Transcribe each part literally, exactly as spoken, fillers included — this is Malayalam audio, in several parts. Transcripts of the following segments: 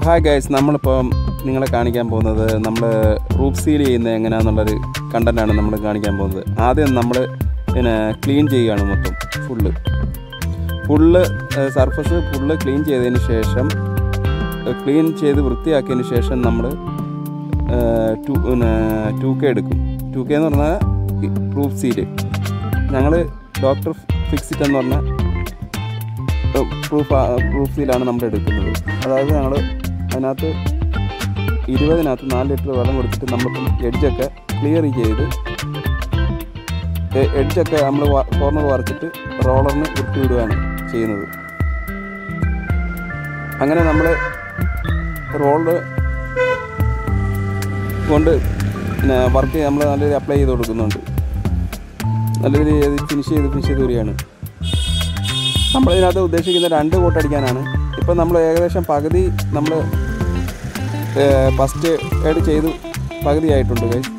ഹായ് ഗൈസ്, നമ്മളിപ്പം നിങ്ങളെ കാണിക്കാൻ പോകുന്നത് നമ്മൾ റൂഫ് സീൽ ചെയ്യുന്നത് എങ്ങനെയാണെന്നുള്ളൊരു കണ്ടൻറ്റാണ് നമ്മൾ കാണിക്കാൻ പോകുന്നത്. ആദ്യം നമ്മൾ പിന്നെ ക്ലീൻ ചെയ്യുകയാണ് മൊത്തം full full surface full clean ചെയ്തതിന് ശേഷം ക്ലീൻ ചെയ്ത് വൃത്തിയാക്കിയതിന് ശേഷം നമ്മൾ ടു പിന്നെ ടു കെ എടുക്കും. ടു കെ എന്ന് പറഞ്ഞാൽ റൂഫ് സീല്. ഞങ്ങൾ ഡോക്ടർ ഫിക്സിറ്റ് എന്ന് പറഞ്ഞ പ്രൂഫ് പ്രൂഫ് സീലാണ് നമ്മൾ എടുക്കുന്നത്. അതായത് ഞങ്ങൾ അതിനകത്ത് ഇരുപതിനകത്ത് നാല് ലിറ്റർ വെള്ളം കൊടുത്തിട്ട് നമ്മളിപ്പം എഡ്ജൊക്കെ ക്ലിയർ ചെയ്ത് എഡ്ജൊക്കെ നമ്മൾ കോർണർ വരച്ചിട്ട് റോളറിന് വൃത്തി വിടുകയാണ് ചെയ്യുന്നത്. അങ്ങനെ നമ്മൾ റോള് കൊണ്ട് പിന്നെ വർക്ക് നമ്മൾ നല്ല രീതിയിൽ അപ്ലൈ ചെയ്ത് കൊടുക്കുന്നുണ്ട്. നല്ല രീതിയിൽ ഫിനിഷ് ചെയ്ത് ഫിനിഷ് ചെയ്ത് വരികയാണ്. നമ്മളിതിനകത്ത് ഉദ്ദേശിക്കുന്ന രണ്ട് കോട്ട് അടിക്കാനാണ്. ഇപ്പം നമ്മൾ ഏകദേശം പകുതി നമ്മൾ ഫസ്റ്റ് എയ്ഡ് ചെയ്ത് പകുതി ആയിട്ടുണ്ട് ഗൈസ്.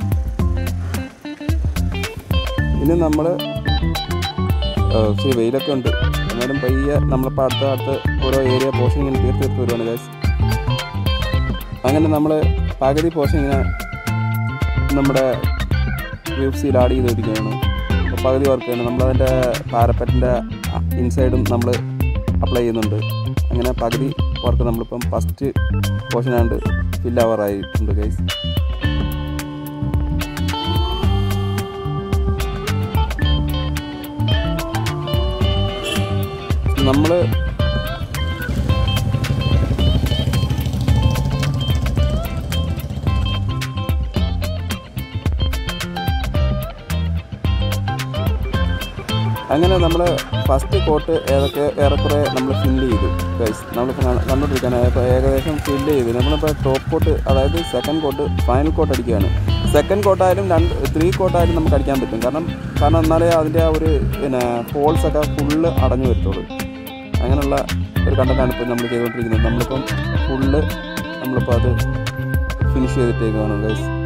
ഇനി നമ്മൾ ഇച്ചിരി വെയിലൊക്കെ ഉണ്ട്, എന്നാലും പയ്യെ നമ്മളിപ്പോൾ അടുത്ത അടുത്ത് ഓരോ ഏരിയ പോർഷൻ ഇങ്ങനെ തീർത്ത് തീർത്ത് വരുവാണ് ഗൈസ്. അങ്ങനെ നമ്മൾ പകുതി പോർഷൻ ഇങ്ങനെ നമ്മുടെ റൂഫ് സീൽ ആഡ് ചെയ്ത് വരികയാണ്. പകുതി വർക്കാണ് നമ്മളതിൻ്റെ പാരപ്പറ്റിൻ്റെ ഇൻസൈഡും നമ്മൾ അപ്ലൈ ചെയ്യുന്നുണ്ട്. അങ്ങനെ പകുതി വർക്ക് നമ്മളിപ്പം ഫസ്റ്റ് പോർഷനാണ്ട് ഫിൽ ആവാറായിട്ടുണ്ട് ഗൈസ്. നമ്മൾ അങ്ങനെ നമ്മൾ ഫസ്റ്റ് കോട്ട് ഏതൊക്കെ ഏറെക്കുറെ നമ്മൾ ഫില്ല് ചെയ്തു ഗൈസ്. നമ്മളിപ്പോൾ കണ്ടുകൊണ്ടിരിക്കുകയാണ്. ഇപ്പോൾ ഏകദേശം ഫില്ല് ചെയ്ത് നമ്മളിപ്പോൾ ടോപ്പ് കോട്ട്, അതായത് സെക്കൻഡ് കോട്ട് ഫൈനൽ കോട്ട് അടിക്കുകയാണ്. സെക്കൻഡ് കോട്ടായാലും രണ്ട് ത്രീ കോട്ടായാലും നമുക്ക് അടിക്കാൻ പറ്റും. കാരണം കാരണം എന്നാലേ അതിൻ്റെ ആ ഒരു പിന്നെ ഹോൾസൊക്കെ ഫുള്ള് അടഞ്ഞു വരത്തുള്ളൂ. അങ്ങനെയുള്ള ഒരു കണ്ടൻറ്റാണ് ഇപ്പോൾ നമ്മൾ ചെയ്തുകൊണ്ടിരിക്കുന്നത്. നമ്മളിപ്പം ഫുള്ള് നമ്മളിപ്പോൾ അത് ഫിനിഷ് ചെയ്തിട്ടേക്കാണ് ഗൈസ്.